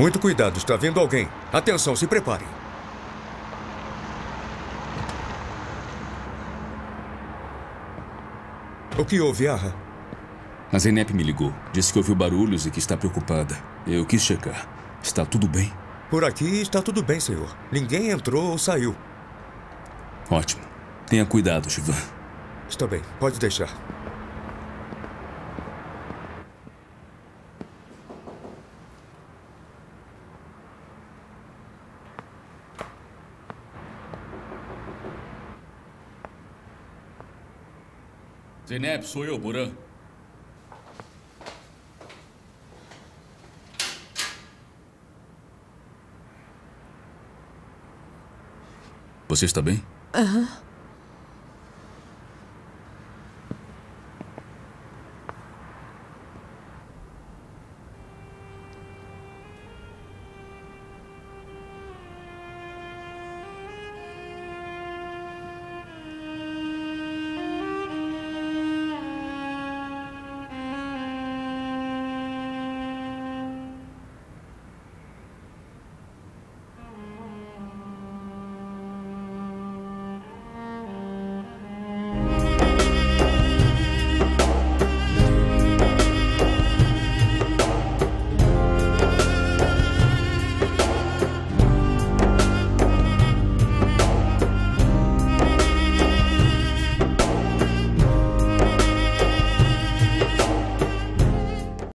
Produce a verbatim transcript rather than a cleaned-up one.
Muito cuidado, está vindo alguém. Atenção, se preparem. O que houve, Arra? A Zeynep me ligou. Disse que ouviu barulhos e que está preocupada. Eu quis checar. Está tudo bem? Por aqui está tudo bem, senhor. Ninguém entrou ou saiu. Ótimo. Tenha cuidado, Shivan. Está bem, pode deixar. Zeynep, sou eu, Buran. Você está bem? Aham.